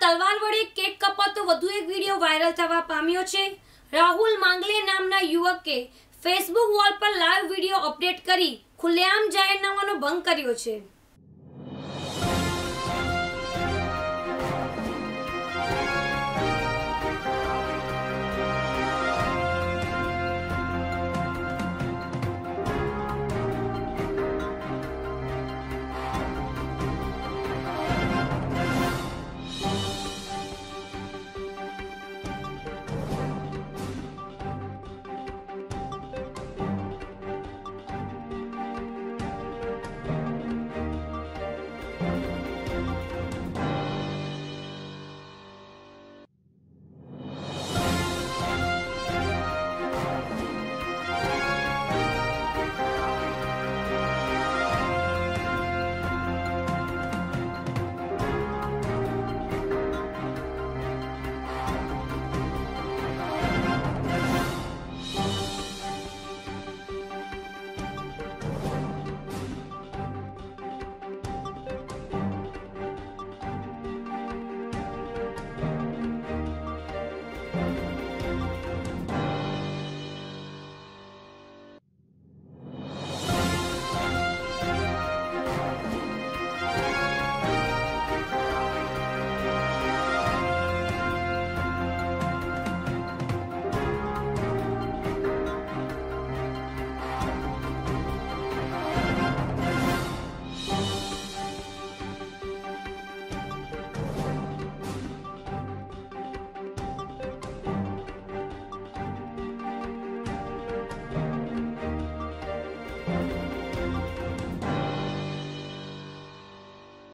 તલવાર વડે કેક કપાતો વધુ એક વિડીયો વાયરલ થવા પામ્યો છે। રાહુલ માંગલે નામના યુવકે ફેસબુક વોલ પર લાઈવ વિડીયો અપડેટ કરી ખુલ્લેઆમ જાહેરનામાનો ભંગ કર્યો છે।